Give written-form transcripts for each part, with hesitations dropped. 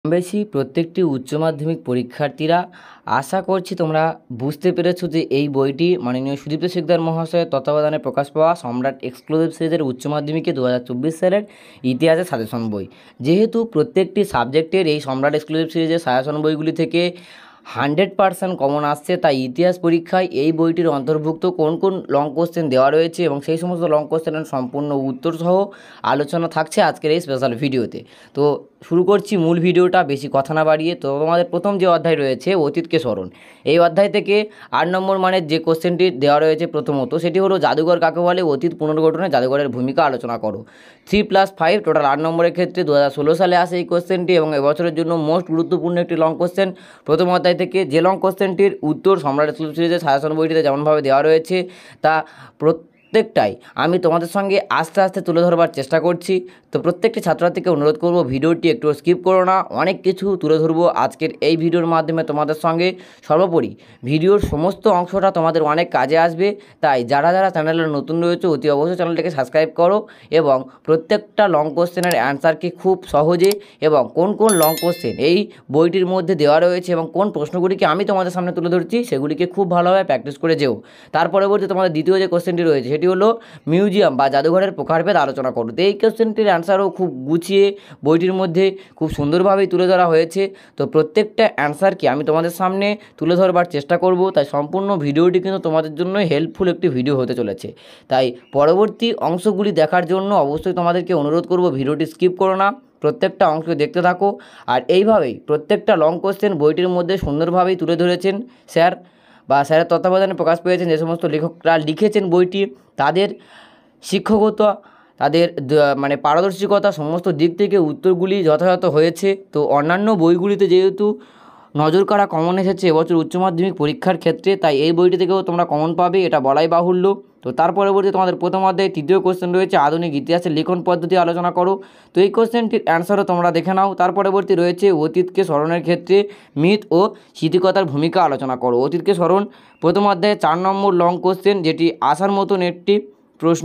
বেশি প্রত্যেকটি উচ্চ মাধ্যমিক পরীক্ষার্থীরা আশা করছি তোমরা বুঝতে পেরেছো যে এই বইটি মাননীয় সুদীপ্ত শিকদার মহাশয়ের তত্ত্বাবধানে প্রকাশ পাওয়া সম্রাট এক্সক্লুসিভ সিরিজের উচ্চ মাধ্যমিকে 2024 সালের ইতিহাসের সাজেশন বই। যেহেতু প্রত্যেকটি সাবজেক্টের এই সম্রাট এক্সক্লুসিভ সিরিজের সাজেশন বইগুলি থেকে 100% কমন আসছে, তাই ইতিহাস পরীক্ষায় এই বইটির অন্তর্ভুক্ত কোন কোন লং কোশ্চেন দেওয়া রয়েছে এবং সেই সমস্ত লং কোশ্চেনের সম্পূর্ণ উত্তর সহ আলোচনা থাকছে আজকের এই স্পেশাল ভিডিওতে। তো শুরু করছি মূল ভিডিওটা বেশি কথা না বাড়িয়ে। তো তোমাদের প্রথম যে অধ্যায় রয়েছে অতীতকে স্মরণ, এই অধ্যায় থেকে 8 নম্বর মানের যে কোশ্চেনটি দেওয়া রয়েছে প্রথমত সেটি হলো জাদুঘর কাকে বলে, অতীত পুনর্গঠনে জাদুঘরের ভূমিকা আলোচনা করো। 3+5 টোটাল 8 নম্বরের ক্ষেত্রে 2016 সালে আসে এই কোশ্চেনটি এবং এবছরের জন্য মোস্ট গুরুত্বপূর্ণ একটি লং কোশ্চেন প্রথম অধ্যায় থেকে। যে লং কোশ্চেনটির উত্তর সম্রাট এক্সক্লুসিভ সিরিজের সাজেশন বইটিতে যেমনভাবে দেওয়া রয়েছে তা প্রত্যেকটাই আমি তোমাদের সঙ্গে আস্তে আস্তে তুলে ধরবার চেষ্টা করছি। তো প্রত্যেকটি ছাত্রছাত্রীকে অনুরোধ করব ভিডিওটি একটু স্কিপ করো না, অনেক কিছু তুলে ধরবো আজকের এই ভিডিওর মাধ্যমে তোমাদের সঙ্গে। সর্বোপরি ভিডিওর সমস্ত অংশটা তোমাদের অনেক কাজে আসবে, তাই যারা যারা চ্যানেলে নতুন রয়েছে অতি অবশ্যই চ্যানেলটিকে সাবস্ক্রাইব করো এবং প্রত্যেকটা লং কোশ্চেনের অ্যান্সারকে খুব সহজে এবং কোন কোন লং কোশ্চেন এই বইটির মধ্যে দেওয়া রয়েছে এবং কোন প্রশ্নগুলিকে আমি তোমাদের সামনে তুলে ধরছি সেগুলিকে খুব ভালোভাবে প্র্যাকটিস করে যেও। তার পরবর্তী তোমাদের দ্বিতীয় যে কোশ্চেনটি রয়েছে সেটি হলো মিউজিয়াম বা জাদুঘরের প্রকারভেদ আলোচনা করো। তো এই কোশ্চেনটির অ্যান্সারও খুব গুছিয়ে বইটির মধ্যে খুব সুন্দরভাবেই তুলে ধরা হয়েছে। তো প্রত্যেকটা অ্যান্সারকে আমি তোমাদের সামনে তুলে ধরবার চেষ্টা করব, তাই সম্পূর্ণ ভিডিওটি কিন্তু তোমাদের জন্য হেল্পফুল একটি ভিডিও হতে চলেছে। তাই পরবর্তী অংশগুলি দেখার জন্য অবশ্যই তোমাদেরকে অনুরোধ করব ভিডিওটি স্কিপ করো না, প্রত্যেকটা অংশ দেখতে থাকো। আর এইভাবেই প্রত্যেকটা লং কোশ্চেন বইটির মধ্যে সুন্দরভাবেই তুলে ধরেছেন স্যার বা স্যারের তত্ত্বাবধানে প্রকাশ পেয়েছেন। যে সমস্ত লেখকরা লিখেছেন বইটি তাদের শিক্ষকতা, তাদের মানে পারদর্শিকতা সমস্ত দিক থেকে উত্তরগুলি যথাযথ হয়েছে। তো অন্যান্য বইগুলিতে যেহেতু নজর কাড়া কমন এসেছে এবছর উচ্চ মাধ্যমিক পরীক্ষার ক্ষেত্রে, তাই এই বইটি থেকেও তোমরা কমন পাবে, এটা বলাই বাহুল্য। তো তার পরবর্তী তোমাদের প্রথম অধ্যায়ে তৃতীয় কোশ্চেন রয়েছে আধুনিক ইতিহাসের লিখন পদ্ধতি আলোচনা করো। তো এই কোশ্চেনটির অ্যান্সারও তোমরা দেখে নাও। তার পরবর্তী রয়েছে অতীতকে স্মরণের ক্ষেত্রে মিথ ও স্মৃতিকতার ভূমিকা আলোচনা করো। অতীতকে স্মরণ প্রথম অধ্যায়ে 4 নম্বর লং কোশ্চেন, যেটি আসার মতন একটি প্রশ্ন।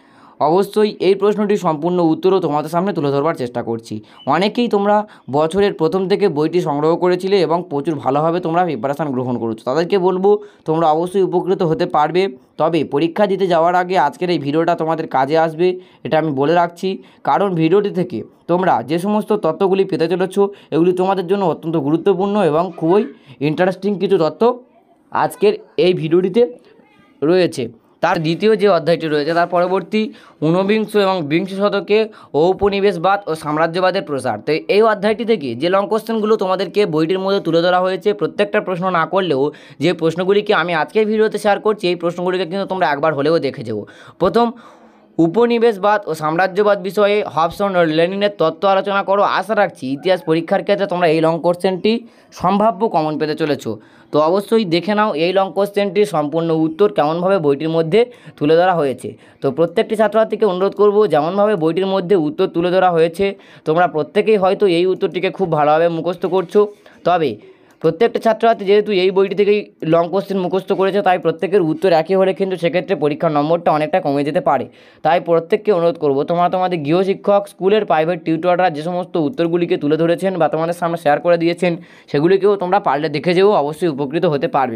অবশ্যই এই প্রশ্নটির সম্পূর্ণ উত্তরও তোমাদের সামনে তুলে ধরবার চেষ্টা করছি। অনেকেই তোমরা বছরের প্রথম থেকে বইটি সংগ্রহ করেছিলে এবং প্রচুর ভালোভাবে তোমরা প্রিপারেশান গ্রহণ করেছো, তাদেরকে বলবো তোমরা অবশ্যই উপকৃত হতে পারবে। তবে পরীক্ষা দিতে যাওয়ার আগে আজকের এই ভিডিওটা তোমাদের কাজে আসবে, এটা আমি বলে রাখছি। কারণ ভিডিওটি থেকে তোমরা যে সমস্ত তথ্যগুলি পেতে চলেছো এগুলি তোমাদের জন্য অত্যন্ত গুরুত্বপূর্ণ এবং খুবই ইন্টারেস্টিং কিছু তথ্য আজকের এই ভিডিওটিতে রয়েছে। তার দ্বিতীয় যে অধ্যায়টি রয়েছে তার পরবর্তী ঊনবিংশ এবং বিংশ শতকে ঔপনিবেশবাদ ও সাম্রাজ্যবাদের প্রসার। তো এই অধ্যায়টি থেকে যে লং কোশ্চেনগুলো তোমাদেরকে বইটির মধ্যে তুলে ধরা হয়েছে প্রত্যেকটা প্রশ্ন না করলেও যে প্রশ্নগুলিকে আমি আজকের ভিডিওতে শেয়ার করছি এই প্রশ্নগুলিকে কিন্তু তোমরা একবার হলেও দেখে যাও। প্রথম, উপনিবেশবাদ ও সাম্রাজ্যবাদ বিষয়ে হবসন ও লেনিনের তত্ত্ব আলোচনা করো। আশা রাখছি ইতিহাস পরীক্ষার ক্ষেত্রে তোমরা এই লং কোশ্চেনটি সম্ভাব্য কমন পেতে চলেছো। তো অবশ্যই দেখে নাও এই লং কোশ্চেনটির সম্পূর্ণ উত্তর কেমনভাবে বইটির মধ্যে তুলে ধরা হয়েছে। তো প্রত্যেকটি ছাত্রছাত্রীকে অনুরোধ করব যেমনভাবে বইটির মধ্যে উত্তর তুলে ধরা হয়েছে তোমরা প্রত্যেকেই হয়তো এই উত্তরটিকে খুব ভালোভাবে মুখস্থ করছো। তবে প্রত্যেকটা ছাত্রছাত্রী যেহেতু এই বইটি থেকেই লং কোশ্চেন মুখস্থ করেছে তাই প্রত্যেকের উত্তর একই হলে কিন্তু সেক্ষেত্রে পরীক্ষার নম্বরটা অনেকটা কমে যেতে পারে। তাই প্রত্যেককে অনুরোধ করব তোমরা তোমাদের গৃহশিক্ষক, স্কুলের প্রাইভেট টিউটররা যে সমস্ত উত্তরগুলিকে তুলে ধরেছেন বা তোমাদের সামনে শেয়ার করে দিয়েছেন সেগুলিকেও তোমরা পারলে দেখে যেও, অবশ্যই উপকৃত হতে পারবে।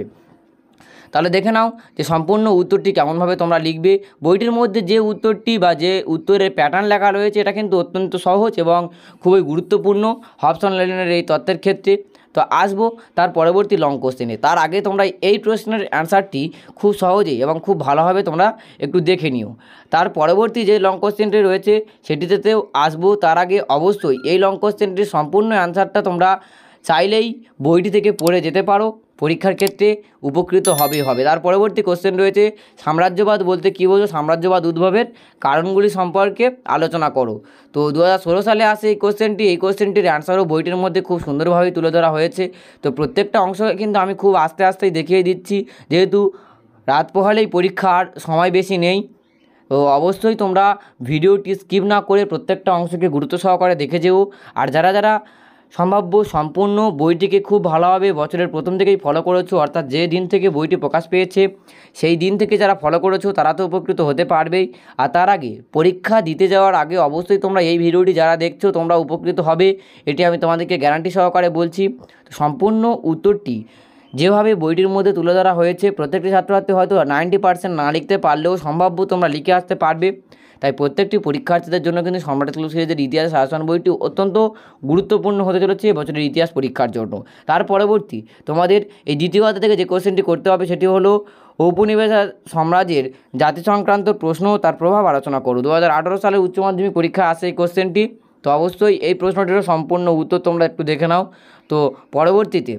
তাহলে দেখে নাও যে সম্পূর্ণ উত্তরটি কেমনভাবে তোমরা লিখবে। বইটির মধ্যে যে উত্তরটি বা যে উত্তরের প্যাটার্ন লেখা রয়েছে এটা কিন্তু অত্যন্ত সহজ এবং খুবই গুরুত্বপূর্ণ হবসন লেনিনের এই তত্ত্বের ক্ষেত্রে। তো আসবো তার পরবর্তী লং কোশ্চেনে, তার আগে তোমরা এই প্রশ্নের অ্যান্সারটি খুব সহজেই এবং খুব ভালোভাবে তোমরা একটু দেখে নিও। তার পরবর্তী যে লং কোশ্চেনটি রয়েছে সেটিতেও আসবো, তার আগে অবশ্যই এই লং কোশ্চেনটির সম্পূর্ণ অ্যান্সারটা তোমরা চাইলেই বইটি থেকে পড়ে যেতে পারো, পরীক্ষার ক্ষেত্রে উপকৃত হবে। তার পরবর্তী কোশ্চেন রয়েছে সাম্রাজ্যবাদ বলতে কী বোঝো, সাম্রাজ্যবাদ উদ্ভবের কারণগুলি সম্পর্কে আলোচনা করো। তো 2016 সালে আসে এই কোশ্চেনটির অ্যান্সারও বইটির মধ্যে খুব সুন্দরভাবে তুলে ধরা হয়েছে। তো প্রত্যেকটা অংশ কিন্তু আমি খুব আস্তে আস্তেই দেখিয়ে দিচ্ছি, যেহেতু রাত পোহালেই পরীক্ষার সময় বেশি নেই। তো অবশ্যই তোমরা ভিডিওটি স্কিপ না করে প্রত্যেকটা অংশকে গুরুত্ব সহকারে দেখে যেও। আর যারা যারা সম্ভাব্য সম্পূর্ণ বইটিকে খুব ভালোভাবে বছরের প্রথম থেকেই ফলো করেছো, অর্থাৎ যে দিন থেকে বইটি প্রকাশ পেয়েছে সেই দিন থেকে যারা ফলো করেছো তারা তো উপকৃত হতে পারবেই। আর তার আগে পরীক্ষা দিতে যাওয়ার আগে অবশ্যই তোমরা এই ভিডিওটি যারা দেখছো তোমরা উপকৃত হবে, এটি আমি তোমাদেরকে গ্যারান্টি সহকারে বলছি। তো সম্পূর্ণ উত্তরটি যেভাবে বইটির মধ্যে তুলে ধরা হয়েছে প্রত্যেকটি ছাত্রছাত্রী হয়তো 90% না লিখতে পারলেও সম্ভাব্য তোমরা লিখে আসতে পারবে। তাই প্রত্যেকটি পরীক্ষার্থীদের জন্য কিন্তু সম্রাট এক্সক্লুসিভ সিরিজের ইতিহাস সাজেশন বইটি অত্যন্ত গুরুত্বপূর্ণ হতে চলেছে বছরের ইতিহাস পরীক্ষার জন্য। তার পরবর্তী তোমাদের এই দ্বিতীয় অধ্যায় থেকে যে কোশ্চেনটি করতে হবে সেটি হলো ঔপনিবেশ সাম্রাজ্যের জাতি সংক্রান্ত প্রশ্ন ও তার প্রভাব আলোচনা করো। 2018 সালের উচ্চ মাধ্যমিক পরীক্ষা আসে এই কোশ্চেনটি। তো অবশ্যই এই প্রশ্নটিরও সম্পূর্ণ উত্তর তোমরা একটু দেখে নাও। তো পরবর্তীতে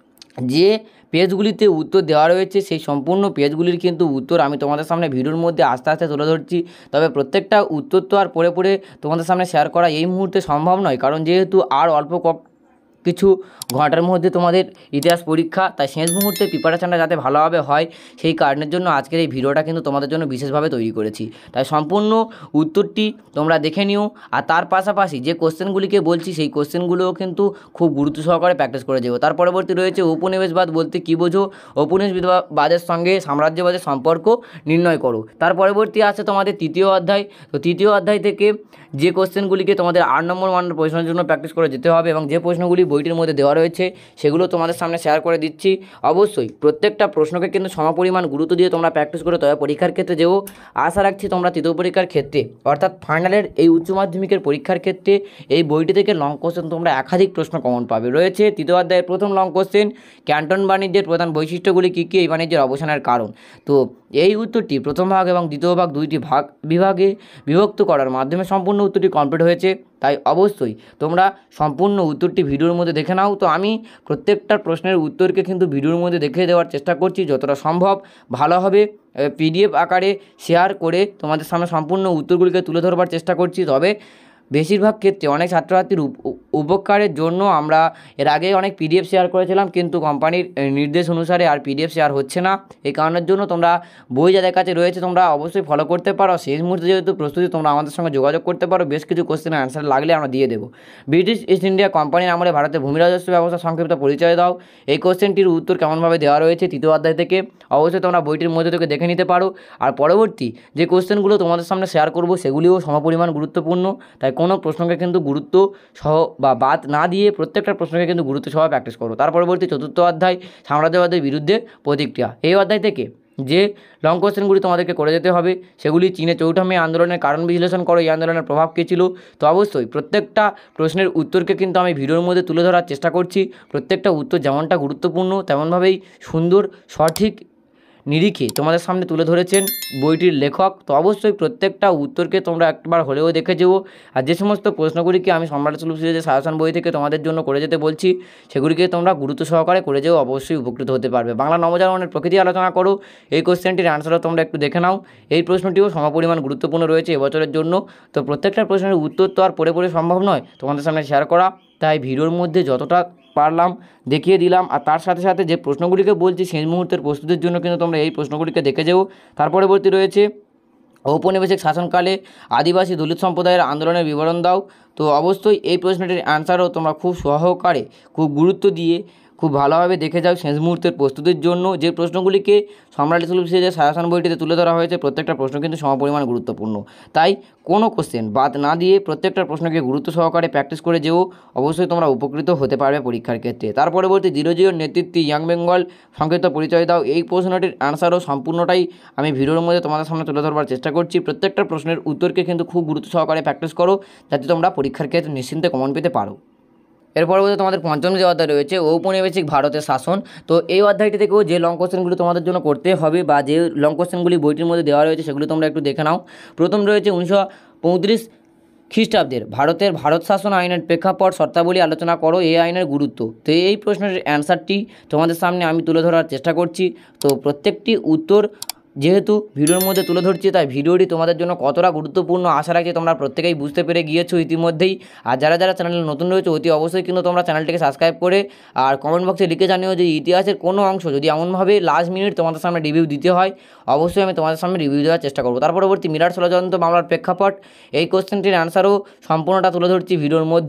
যে পেজগুলিতে উত্তর দেওয়া রয়েছে সেই সম্পূর্ণ পেজগুলির কিন্তু উত্তর আমি তোমাদের সামনে ভিডিওর মধ্যে আস্তে আস্তে তুলে ধরছি। তবে প্রত্যেকটা উত্তর তো আর পড়ে পড়ে তোমাদের সামনে শেয়ার করা এই মুহূর্তে সম্ভব নয়, কারণ যেহেতু আর অল্প কিছু ঘন্টার মধ্যে তোমাদের ইতিহাস পরীক্ষা, তাই শেষ মুহূর্তে প্রিপারেশানটা যাতে ভালোভাবে হয় সেই কারণের জন্য আজকের এই ভিডিওটা কিন্তু তোমাদের জন্য বিশেষভাবে তৈরি করেছি। তাই সম্পূর্ণ উত্তরটি তোমরা দেখে নিও। আর তার পাশাপাশি যে কোশ্চেনগুলিকে বলছি সেই কোশ্চেনগুলোও কিন্তু খুব গুরুত্ব সহকারে প্র্যাকটিস করে যাবো। তার পরবর্তী রয়েছে ঔপনিবেশবাদ বলতে কী বোঝো, ঔপনিবেশবাদের সঙ্গে সাম্রাজ্যবাদের সম্পর্ক নির্ণয় করো। তার পরবর্তী আছে তোমাদের তৃতীয় অধ্যায়। তো তৃতীয় অধ্যায় থেকে যে কোশ্চেনগুলিকে তোমাদের 8 নম্বর মানের প্রশ্নের জন্য প্র্যাকটিস করে যেতে হবে এবং যে প্রশ্নগুলি বইটির মধ্যে দেওয়া রয়েছে সেগুলো তোমাদের সামনে শেয়ার করে দিচ্ছি। অবশ্যই প্রত্যেকটা প্রশ্নকে কিন্তু সমপরিমাণ গুরুত্ব দিয়ে তোমরা প্র্যাকটিস করে তবে পরীক্ষার ক্ষেত্রে যেও আশা রাখছি তোমরা তৃতীয় পরীক্ষার ক্ষেত্রে অর্থাৎ ফাইনালের এই উচ্চ মাধ্যমিকের পরীক্ষার ক্ষেত্রে এই বইটি থেকে লং কোশ্চেন তোমরা একাধিক প্রশ্ন কমন পাবে। রয়েছে তৃতীয় অধ্যায়ের প্রথম লং কোশ্চেন, ক্যান্টন বাণিজ্যের প্রধান বৈশিষ্ট্যগুলি কী কী, এই বাণিজ্যের অবসানের কারণ। তো এই উত্তরটি প্রথম ভাগ এবং দ্বিতীয় ভাগ দুইটি বিভাগে বিভক্ত করার মাধ্যমে সম্পূর্ণ উত্তরটি কমপ্লিট হয়েছে। তাই অবশ্যই তোমরা সম্পূর্ণ উত্তরটি ভিডিওর মধ্যে দেখে নাও। তো আমি প্রত্যেকটা প্রশ্নের উত্তরকে কিন্তু ভিডিওর মধ্যে দেখে দেওয়ার চেষ্টা করছি, যতটা সম্ভব ভালোভাবে পিডিএফ আকারে শেয়ার করে তোমাদের সামনে সম্পূর্ণ উত্তরগুলিকে তুলে ধরবার চেষ্টা করছি। তবে বেশিরভাগ ক্ষেত্রে অনেক ছাত্রছাত্রীর উপকারের জন্য আমরা এর আগে অনেক পিডিএফ শেয়ার করেছিলাম, কিন্তু কোম্পানির নির্দেশ অনুসারে আর পিডিএফ শেয়ার হচ্ছে না। এই কারণের জন্য তোমরা বই যাদের কাছে রয়েছে তোমরা অবশ্যই ফলো করতে পারো। শেষ মুহূর্তে যেহেতু প্রস্তুতি তোমরা আমাদের সঙ্গে যোগাযোগ করতে পারো, বেশ কিছু কোশ্চেনের অ্যান্সার লাগলে আমরা দিয়ে দেবো। ব্রিটিশ ইস্ট ইন্ডিয়া কোম্পানির আমলে ভারতের ভূমি রাজস্ব ব্যবস্থা সংক্ষিপ্ত পরিচয় দাও। এই কোশ্চেনটির উত্তর কেমনভাবে দেওয়া রয়েছে তৃতীয় অধ্যায় থেকে, অবশ্যই তোমরা বইটির মধ্যে থেকে দেখে নিতে পারো। আর পরবর্তী যে কোশ্চেনগুলো তোমাদের সামনে শেয়ার করবো সেগুলিও সমপরিমাণ গুরুত্বপূর্ণ। তাই কোনো প্রশ্নকে কিন্তু গুরুত্ব সহ বা বাদ না দিয়ে প্রত্যেকটা প্রশ্নকে কিন্তু গুরুত্ব সহ প্র্যাকটিস করো। তার পরবর্তী চতুর্থ অধ্যায় সাম্রাজ্যবাদের বিরুদ্ধে প্রতিক্রিয়া। এই অধ্যায় থেকে যে লং কোশ্চেনগুলি তোমাদেরকে করে যেতে হবে সেগুলি চীনের চৌঠা মে আন্দোলনের কারণ বিশ্লেষণ করো, এই আন্দোলনের প্রভাব কী ছিল। তো অবশ্যই প্রত্যেকটা প্রশ্নের উত্তরকে কিন্তু আমি ভিডিওর মধ্যে তুলে ধরার চেষ্টা করছি। প্রত্যেকটা উত্তর যেমনটা গুরুত্বপূর্ণ তেমনভাবেই সুন্দর সঠিক নিরিখে তোমাদের সামনে তুলে ধরেছেন বইটির লেখক। তো অবশ্যই প্রত্যেকটা উত্তরকে তোমরা একবার হলেও দেখে যেও। আর যে সমস্ত প্রশ্নগুলিকে আমি সম্রাট এক্সক্লুসিভ সিরিজের সাজেশন বই থেকে তোমাদের জন্য করে যেতে বলছি সেগুলিকে তোমরা গুরুত্ব সহকারে করে যেও, অবশ্যই উপকৃত হতে পারবে। বাংলা নবজাগরণের প্রকৃতি আলোচনা করো, এই কোশ্চেনটির অ্যান্সারও তোমরা একটু দেখে নাও। এই প্রশ্নটিও সমপরিমাণ গুরুত্বপূর্ণ রয়েছে এবছরের জন্য। তো প্রত্যেকটা প্রশ্নের উত্তর তো আর পড়ে সম্ভব নয় তোমাদের সামনে শেয়ার করা, তাই ভিডিওর মধ্যে যতটা পারলাম দেখিয়ে দিলাম। আর তার সাথে সাথে যে প্রশ্নগুলিকে বলছি শেষ মুহূর্তের প্রস্তুতির জন্য কিন্তু তোমরা এই প্রশ্নগুলিকে দেখে যেও। তার পরবর্তী রয়েছে ঔপনিবেশিক শাসনকালে আদিবাসী দলিত সম্প্রদায়ের আন্দোলনের বিবরণ দাও। তো অবশ্যই এই প্রশ্নটির অ্যান্সারও তোমরা খুব সহকারে খুব গুরুত্ব দিয়ে খুব ভালোভাবে দেখে যাও শেষ মুহূর্তের প্রস্তুতির জন্য। যে প্রশ্নগুলিকে সম্রাট এক্সক্লুসিভ সিরিজের সাজেশন বইটিতে তুলে ধরা হয়েছে প্রত্যেকটা প্রশ্ন কিন্তু সমপরিমাণ গুরুত্বপূর্ণ। তাই কোনো কোশ্চেন বাদ না দিয়ে প্রত্যেকটা প্রশ্নকে গুরুত্ব সহকারে প্র্যাকটিস করে যেও, অবশ্যই তোমরা উপকৃত হতে পারবে পরীক্ষার ক্ষেত্রে। তার পরবর্তী জিরোজিওর নেতৃত্বে ইয়াং বেঙ্গল সংক্ষিপ্ত পরিচয় দাও। এই প্রশ্নটির অ্যান্সারও সম্পূর্ণটাই আমি ভিডিওর মধ্যে তোমাদের সামনে তুলে ধরবার চেষ্টা করছি। প্রত্যেকটা প্রশ্নের উত্তরকে কিন্তু খুব গুরুত্ব সহকারে প্র্যাকটিস করো যাতে তোমরা পরীক্ষার ক্ষেত্রে নিশ্চিন্তে কমন পেতে পারো। এর পরবর্তী তোমাদের পঞ্চম যে অধ্যায় রয়েছে ঔপনিবেশিক ভারতের শাসন। তো এই অধ্যায়টি থেকেও যে লং কোশ্চেনগুলি তোমাদের জন্য করতে হবে বা যে লং কোশ্চেনগুলি বইটির মধ্যে দেওয়া রয়েছে সেগুলি তোমরা একটু দেখে নাও। প্রথম রয়েছে 1935 খ্রিস্টাব্দের ভারত শাসন আইনের প্রেক্ষাপট শর্তাবলী আলোচনা করো, এই আইনের গুরুত্ব। তো এই প্রশ্নের অ্যান্সারটি তোমাদের সামনে আমি তুলে ধরার চেষ্টা করছি। তো প্রত্যেকটি উত্তর যেহেতু ভিডিওর মধ্যে তুলে ধরছি তাই ভিডিওটি তোমাদের জন্য কতটা গুরুত্বপূর্ণ আশা রাখছি তোমরা প্রত্যেকেই বুঝতে পেরে গিয়েছো ইতিমধ্যেই। আর যারা যারা চ্যানেলে নতুন রয়েছে অতি অবশ্যই কিন্তু তোমরা চ্যানেলটিকে সাবস্ক্রাইব করে আর কমেন্ট বক্সে লিখে জানিও যে ইতিহাসের কোনো অংশ যদি এমনভাবে লাস্ট মিনিট তোমাদের সামনে রিভিউ দিতে হয় অবশ্যই আমি তোমাদের সামনে রিভিউ দেওয়ার চেষ্টা করবো। তার পরবর্তী মিরাট ষড়যন্ত্র মামলার প্রেক্ষাপট, এই কোশ্চেনটির অ্যান্সারও সম্পূর্ণটা তুলে ধরছি ভিডিওর মধ্যে।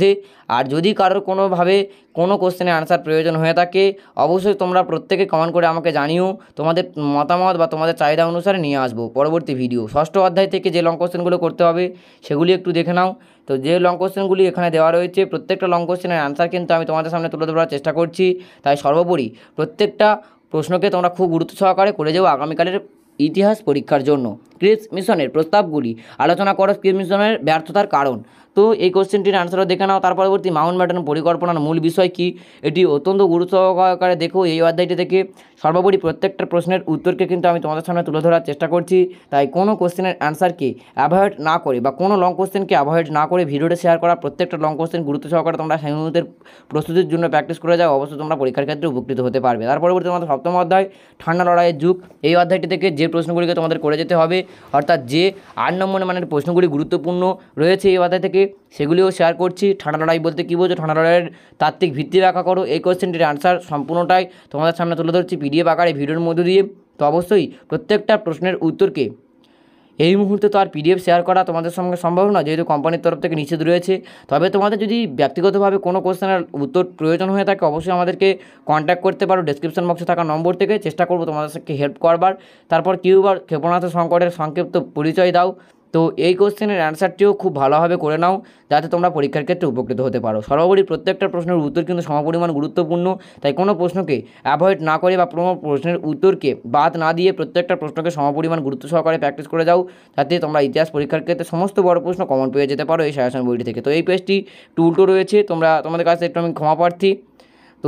আর যদি কারোর কোনোভাবে কোনো কোশ্চেনের আনসার প্রয়োজন হয়ে থাকে অবশ্যই তোমরা প্রত্যেকে কমেন্ট করে আমাকে জানিও, তোমাদের মতামত বা তোমাদের চাহিদা অনুসারে নিয়ে আসবো পরবর্তী ভিডিও। ষষ্ঠ অধ্যায় থেকে যে লং কোশ্চেনগুলো করতে হবে সেগুলি একটু দেখে নাও। তো যে লং কোশ্চেনগুলি এখানে দেওয়া রয়েছে প্রত্যেকটা লং কোশ্চেনের আনসার কিন্তু আমি তোমাদের সামনে তুলে ধরার চেষ্টা করছি। তাই সর্বোপরি প্রত্যেকটা প্রশ্নকে তোমরা খুব গুরুত্ব সহকারে করে যাও আগামীকালের ইতিহাস পরীক্ষার জন্য। ক্রিপস মিশনের প্রস্তাবগুলি আলোচনা করো, ক্রিপস মিশনের ব্যর্থতার কারণ। তো এই কোশ্চেনটির আনসারও দেখে নাও। তার পরবর্তী মাউন্ট ব্যাটেন পরিকল্পনার মূল বিষয় কী, এটি অত্যন্ত গুরুত্ব সহকারে দেখো এই অধ্যায়টি থেকে। সর্বোপরি প্রত্যেকটা প্রশ্নের উত্তরকে কিন্তু আমি তোমাদের সামনে তুলে ধরার চেষ্টা করছি। তাই কোনো কোশ্চেনের অ্যান্সারকে অ্যাভয়েড না করে বা কোনো লং কোশ্চেনকে অ্যাভয়েড না করে ভিডিওটা শেয়ার করা, প্রত্যেকটা লং কোশ্চেন গুরুত্ব সহকারে তোমরা সেই মুহূর্তের প্রস্তুতির জন্য প্র্যাকটিস করে যাও, অবশ্যই তোমরা পরীক্ষার ক্ষেত্রে উপকৃত হতে পারবে। তার পরবর্তী তোমাদের সপ্তম অধ্যায় ঠান্ডা লড়াইয়ের যুগ, এই অধ্যায়টি থেকে যে প্রশ্নগুলিকে তোমাদের করে যেতে হবে, অর্থাৎ যে 8 নম্বর মানের প্রশ্নগুলি গুরুত্বপূর্ণ রয়েছে এই অধ্যায় থেকে সেগুলিও শেয়ার করছি। ঠান্ডা লড়াই বলতে কী বোঝো, ঠান্ডা লড়াইয়ের তাত্ত্বিক ভিত্তি ব্যাখ্যা করো, এই কোশ্চেনটির আনসার সম্পূর্ণটাই তোমাদের সামনে তুলে ধরছি পিডিএফ আকারে ভিডিওর মধ্য দিয়ে। তো অবশ্যই প্রত্যেকটা প্রশ্নের উত্তরকে এই মুহূর্তে তো আর পিডিএফ শেয়ার করা তোমাদের সঙ্গে সম্ভব না, যেহেতু কোম্পানির তরফ থেকে নিষেধ রয়েছে। তবে তোমাদের যদি ব্যক্তিগতভাবে কোনো কোশ্চেনের উত্তর প্রয়োজন হয়ে থাকে অবশ্যই আমাদেরকে কন্ট্যাক্ট করতে পারো ডেসক্রিপশন বক্সে থাকা নম্বর থেকে, চেষ্টা করবো তোমাদের সাথে হেল্প করবার। তারপর কিউবার ক্ষেপণাস্ত্র সংকটের সংক্ষিপ্ত পরিচয় দাও। তো এই কোশ্চেনের অ্যান্সারটিও খুব ভালোভাবে করে নাও যাতে তোমরা পরীক্ষার ক্ষেত্রে উপকৃত হতে পারো। সর্বোপরি প্রত্যেকটা প্রশ্নের উত্তর কিন্তু সমপরিমাণ গুরুত্বপূর্ণ, তাই কোনো প্রশ্নকে অ্যাভয়েড না করে বা কোনো প্রশ্নের উত্তরকে বাদ না দিয়ে প্রত্যেকটা প্রশ্নকে সমপরিমাণ গুরুত্ব সহকারে প্র্যাকটিস করে যাও, যাতে তোমরা ইতিহাস পরীক্ষার ক্ষেত্রে সমস্ত বড় প্রশ্ন কমন পেয়ে যেতে পারো এই সাজেশন বইটি থেকে। তো এই পেজটি একটু উল্টো রয়েছে, তোমাদের কাছে একটু আমি ক্ষমা প্রার্থী। তো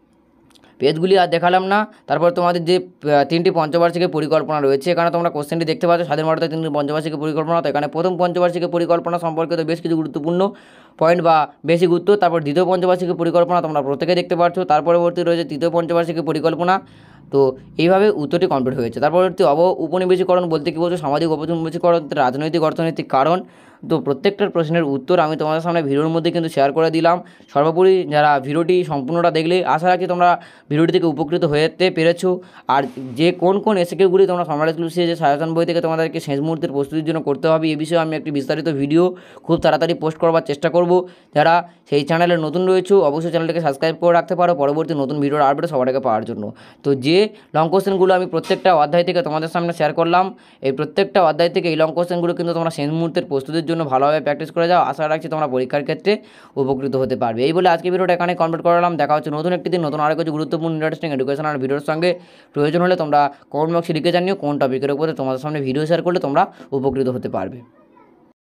পেজগুলি আর দেখালাম না। তারপর তোমাদের যে 3টি পঞ্চবার্ষিকী পরিকল্পনা রয়েছে, এখানে তোমরা কোশ্চেনটি দেখতে পাচ্ছ, স্বাধীন ভারতের 3টি পঞ্চবার্ষিকী পরিকল্পনা। তো এখানে প্রথম পঞ্চবার্ষিকী পরিকল্পনা সম্পর্কিত বেশ কিছু গুরুত্বপূর্ণ পয়েন্ট বা বেশি গুরুত্ব। তারপর দ্বিতীয় পঞ্চবার্ষিকী পরিকল্পনা তোমরা প্রত্যেকে দেখতে পাচ্ছ। তার পরবর্তী রয়েছে তৃতীয় পঞ্চবার্ষিকী পরিকল্পনা। তো এইভাবে উত্তরটি কমপ্লিট হয়েছে। তার পরবর্তী উপনিবেশীকরণ বলতে কী বলছো, সামাজিক উপনিবেশীকরণ, রাজনৈতিক অর্থনৈতিক কারণ। তো প্রত্যেকটার প্রশ্নের উত্তর আমি তোমাদের সামনে ভিডিওর মধ্যে কিন্তু শেয়ার করে দিলাম। সর্বোপরি যারা ভিডিওটি সম্পূর্ণটা দেখলে আশা রাখি তোমরা ভিডিওটি থেকে উপকৃত হতে পেরেছো। আর যে কোন কোন এসএকিউগুলি তোমরা সম্রাট এক্সক্লুসিভ যে সাজেশন বই থেকে তোমাদেরকে শেষ মুহূর্তের প্রস্তুতির জন্য করতে হবে, এই বিষয়ে আমি একটি বিস্তারিত ভিডিও খুব তাড়াতাড়ি পোস্ট করবার চেষ্টা করব। যারা সেই চ্যানেলে নতুন রয়েছে অবশ্যই চ্যানেলটিকে সাবস্ক্রাইব করে রাখতে পারো পরবর্তী নতুন ভিডিওর আপডেট সবার আগে পাওয়ার জন্য। তো যে লং কোশ্চেনগুলো আমি প্রত্যেকটা অধ্যায় থেকে তোমাদের সামনে শেয়ার করলাম, এই প্রত্যেকটা অধ্যায় থেকে এই লং কোশ্চেনগুলো কিন্তু তোমরা শেষ মুহূর্তের প্রস্তুতির জন্য ভালোভাবে প্র্যাকটিস করে যাও। আশা রাখছি তোমরা পরীক্ষার ক্ষেত্রে উপকৃত হতে পারবে। এই বলে আজকে ভিডিওটা এখানে কমপ্লিট করলাম। দেখা হচ্ছে নতুন একটি দিন নতুন আরও কিছু গুরুত্বপূর্ণ ইন্টারেস্টিং এডুকেশনাল ভিডিওর সঙ্গে। প্রয়োজন হলে তোমরা কমেন্ট বক্সে লিখে জানিও কোন টপিকের উপরে তোমাদের সামনে ভিডিও শেয়ার করলে তোমরা উপকৃত হতে পারবে।